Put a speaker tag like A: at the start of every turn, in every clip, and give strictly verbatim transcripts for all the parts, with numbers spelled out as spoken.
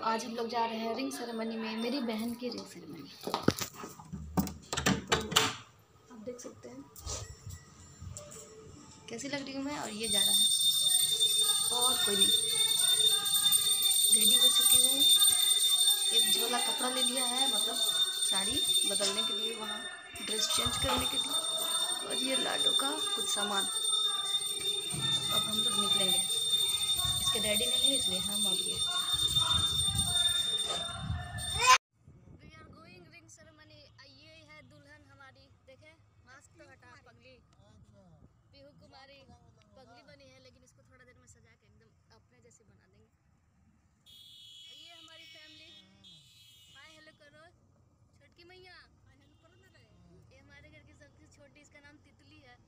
A: आज हम लोग जा रहे हैं रिंग सेरेमनी में, मेरी बहन की रिंग सेरेमनी। आप देख सकते हैं कैसी लग रही हूँ मैं, और ये जा रहा है और कोई नहीं। रेडी हो चुकी हूँ, एक झोला कपड़ा ले लिया है, मतलब साड़ी बदलने के लिए, वहाँ ड्रेस चेंज करने के लिए, और ये लाडो का कुछ सामान। अब हम लोग निकलेंगे, इसके डैडी नहीं है इसलिए हम आ गए। We are going ring ceremony. ये है दुल्हन हमारी, देखे मास्क तो हटा, पगली पीहू कुमारी पगली बनी है, लेकिन इसको थोड़ा देर में सजा के एकदम अपने जैसे बना देंगे। ये हमारी फैमिली, हाय हेलो करो छोटकी मैया, हाय हेलो करो ना रे। ये हमारे घर की सबसे छोटी, इसका नाम तितली है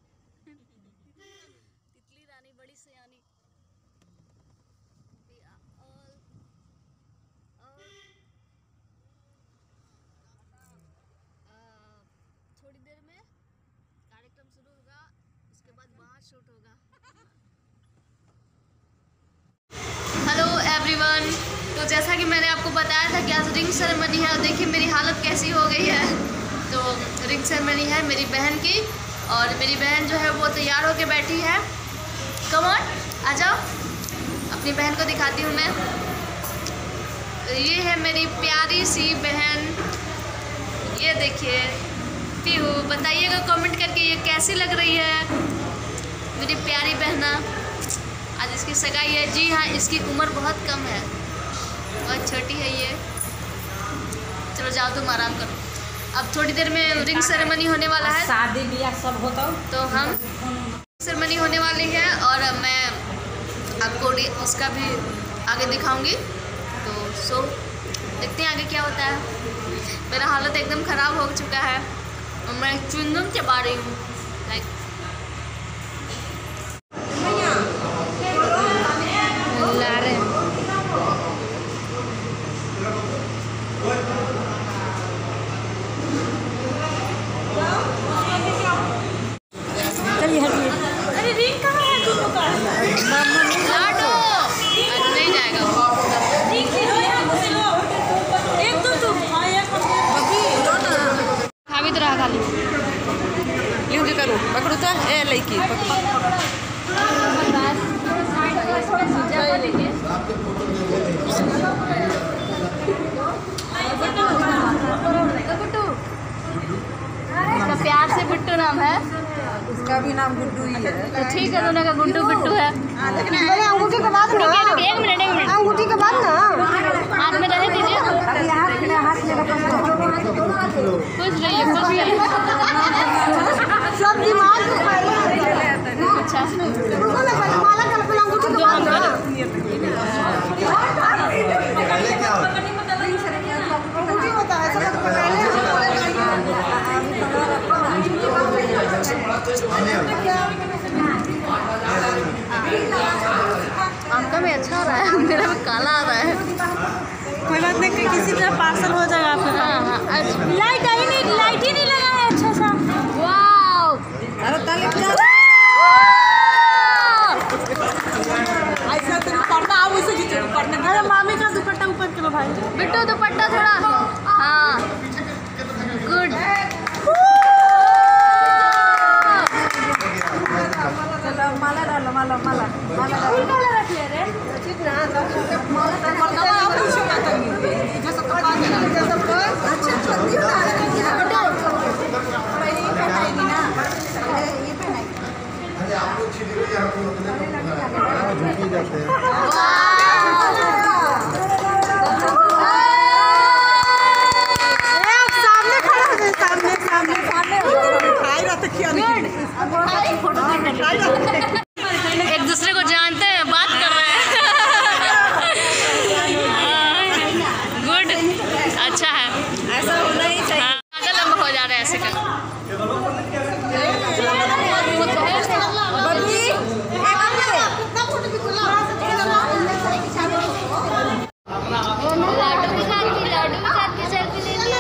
A: तितली रानी, बड़ी सयानी। थोड़ी देर में कार्यक्रम शुरू होगा, उसके बाद वहाँ शूट होगा। हेलो एवरीवन, तो जैसा कि मैंने आपको बताया था कि आज रिंग सेरेमनी है, और देखिए मेरी हालत कैसी हो गई है। तो रिंग सेरेमनी है मेरी बहन की, और मेरी बहन जो है वो तैयार होके बैठी है। कम ऑन आ जाओ, अपनी बहन को दिखाती हूँ मैं। ये है मेरी प्यारी सी बहन, ये देखिए पीहू। बताइएगा कमेंट करके ये कैसी लग रही है मेरी प्यारी बहना। आज इसकी सगाई है। जी हाँ, इसकी उम्र बहुत कम है, बहुत छोटी है ये। चलो जाओ तुम आराम करो, अब थोड़ी देर में रिंग सेरेमनी होने वाला है,
B: शादी ब्याह सब होता।
A: तो हम सेरेमनी होने वाली है, और मैं आपको उसका भी आगे दिखाऊंगी। तो सो देखते हैं आगे क्या होता है। मेरा हालत एकदम ख़राब हो चुका है, और मैं च्युइंगम चबा रही हूँ लाइक। ला रहे हैं
B: अरे रिंग कहाँ है तुम लोग का?
A: लाडो आज नहीं जाएगा वो।
B: एक तो तुम
A: खा भी तो रहा खाली
B: यूँ के करूँ पकड़ू तो ए लड़की
A: इसका प्यार से बिट्टू नाम है,
B: उसका भी नाम गुड्डू ही है।
A: तो ठीक है, दोनों का गुड्डू बिट्टू है।
C: अंगूठी के बाद ना,
A: एक मिनट एक मिनट
C: अंगूठी के बाद ना
A: हाथ में रहे दीजिए।
C: अभी हाथ में हाथ में
A: खुश रहिए, खुश रहिए।
C: सब दिमाग में पहले
A: अच्छा
C: रुको ना, पहले माला कर पहले अंगूठी के बाद ना। अंगूठी होता है सब पहले।
A: आपका भी अच्छा आ रहा है, मेरा भी काला आ रहा है।
B: कोई बात नहीं, किसी तरह पार्सल हो जाएगा आपका।
A: हाँ हाँ अच्छा।
B: लाइट आई नहीं, लाइट ही नहीं लगा है अच्छा सा।
A: वाओ
B: अरे ताली बजा। ऐसा तो पढ़ना आओ, इसे खींचो पढ़ने। अरे मामी का दुपट्टा ऊपर करो भाई।
A: बिट्टू दुपट्टा थोड़ा, हाँ गुड।
B: माला डालो, माला माला माला
C: फूल का रख ले रे, ठीक ना। माला का
B: पढ़ना आओ, कुछ ना करिए जैसा तो बात है जैसा तो अच्छा जल्दी हो रहा है। बेटा पहले ये पहनाएगी ना, ये पहनाएगी। अरे आप लोग छिड़ी हुई आपको झुकी जाते हैं। सामने खड़ा हो जाए, सामने सामने सामने खाई रहा तो क्या
A: एक दूसरे को जानते हैं, बात कर रहे हैं गुड, अच्छा है,
B: ऐसा होना ही चाहिए।
A: आगे लंबा हो जा रहा है ऐसे का। लाडू के साथ की लाडू के साथ की सेल्फी ले ली।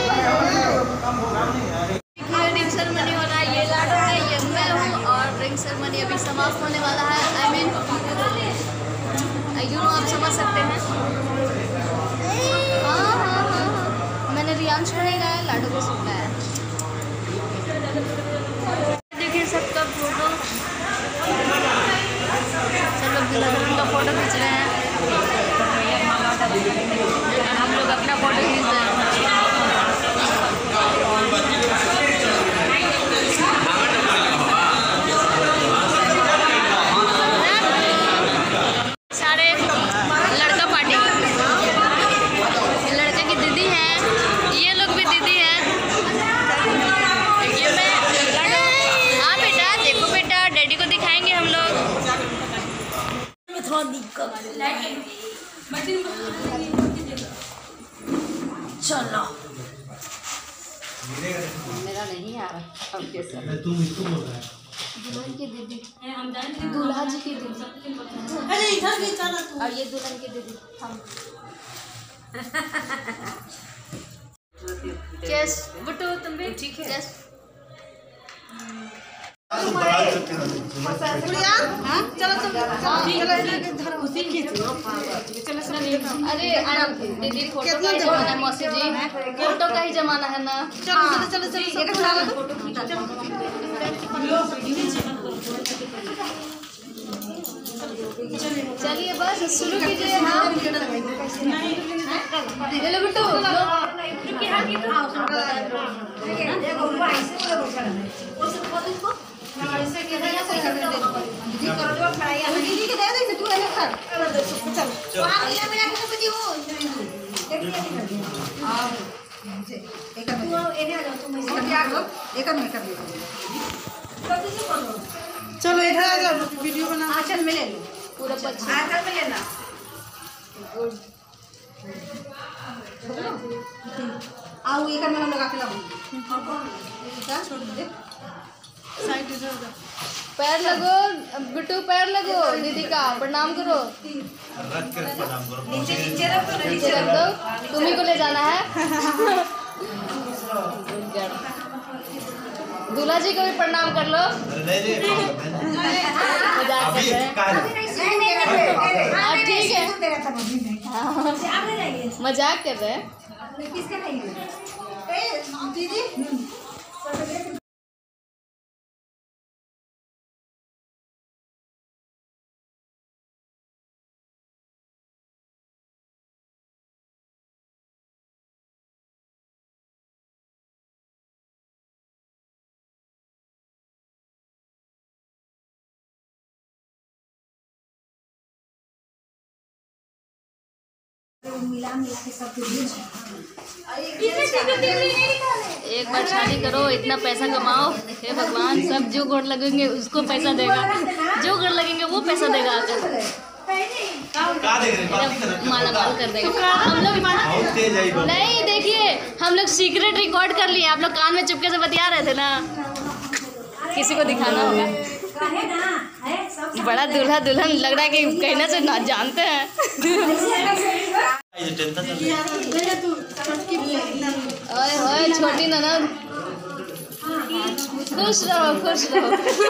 A: रिंग सेरेमनी हो रहा है, ये लाडू है, ये मैं हूँ, और रिंग सेरेमनी अभी समाप्त होने वाला है। आई मीन यू नो, आप समझ सकते हैं।
B: बहुत दिक्कत चलो मेरा नहीं आ रहा अब कैसे
D: तुम इसको बोल रहा है
A: दुल्हन की दीदी दूल्हा जी की दीदी
B: अरे इधर भी चला तू
A: और ये दुल्हन की दीदी हम चेस बुट्टू तुम भी ठीक है चेस
B: गुड़िया हाँ चलो चलो चलो उसी की चलो
A: अरे दीदी फोटो का ही जमाना है मौसी जी फोटो का ही जमाना है ना
B: चलो चलो चलो
A: चलिए बस शुरू कीजिए हाँ चलो बिट्टू
B: दीदी के दे दे तू है कर चल वहां मिला मिला के बजी हो एक तू एने आ जाओ तुम ऐसे आ जाओ एक में कर दे चलो इधर आ जाओ वीडियो बना आंचल में ले लो
A: पूरा पच्चीस
B: आंचल में लेना आओ एक में लगा के लगाओ छोड़ दे साइड इधर
A: पैर लगो बिट्टू पैर लगो दीदी का प्रणाम करो
D: रख कर प्रणाम करो
B: नीचे नीचे रख दो
A: नीचे रख दो तुम्ही को ले जाना है दूल्हा जी को भी प्रणाम कर लो
D: अरे नहीं नहीं
A: मजाक कर
D: अभी
A: रहे हैं
D: का
A: हाँ, ठीक है मजाक कर रहे हैं
B: किसका नहीं है ए दीदी
A: एक बार शादी करो इतना पैसा कमाओ हे भगवान सब जो गोड़ लगेंगे उसको पैसा देगा जो गोड़ लगेंगे वो पैसा देगा आकर
D: का देख रहे बात कर
A: माला माल कर देगा हम लोग
D: बहुत तेज है ये
A: नहीं देखिए हम लोग सीक्रेट रिकॉर्ड कर लिए आप लोग कान में चुपके से बतिया रहे थे ना किसी को दिखाना होगा बड़ा दूल्हा दुल्हन लग रहा है कि कहने से ना जानते हैं
D: ये टेंशन चल रही है
A: ओए ओए छोटी ननद खुश रहो खुश रहो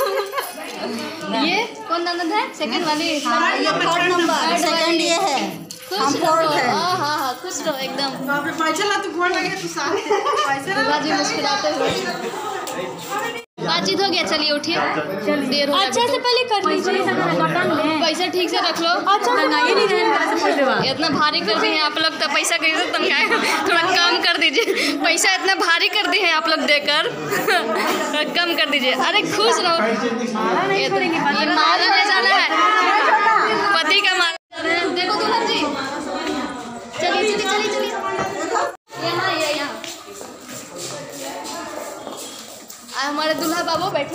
A: ये कौन ननद है सेकंड वाली
B: ये थर्ड नंबर सेकंड ये है
A: खुश रहो हाँ हाँ हाँ खुश रहो एकदम
B: बाप रे पैसा ला तू गोड़ लगे तू साथ पैसा
A: दूल्हा जी मुस्कुराते हुए बातचीत हो गया चलिए उठिए देर हो अच्छा से पहले कर लीजिए पैसा ठीक से रख लो अच्छा इतना भारी कर दिए हैं आप लोग तो पैसा कैसे तनखाए थोड़ा कम कर दीजिए पैसा इतना भारी कर दिए हैं आप लोग देकर कम कर दीजिए अरे खुश रहो ये माला ले जाना है पति का माला देखो दुल्हन जी चलिए चलिए चलिए चलिए यहाँ ये यहाँ हमारे दूल्हा बाबू बैठे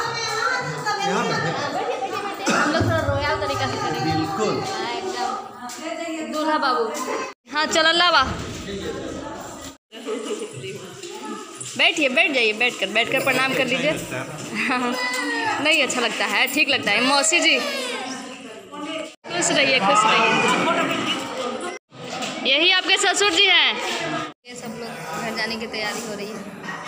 A: हम लोग थोड़ा रॉयल तरीका से करेंगे
D: बिल्कुल
A: एकदम दूल्हा बाबू हाँ चलो लावा बैठिए बैठ जाइए बैठ कर बैठ कर प्रणाम कर लीजिए नहीं अच्छा लगता है ठीक लगता है मौसी जी खुश रहिए खुश रहिए यही आपके ससुर जी हैं ये सब लोग घर जाने की तैयारी हो रही है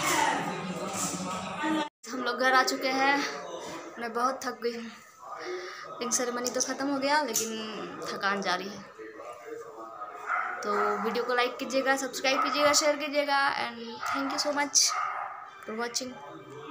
A: हम लोग घर आ चुके हैं मैं बहुत थक गई हूँ रिंग सेरेमनी तो ख़त्म हो गया लेकिन थकान जारी है तो वीडियो को लाइक कीजिएगा सब्सक्राइब कीजिएगा शेयर कीजिएगा and thank you so much for watching.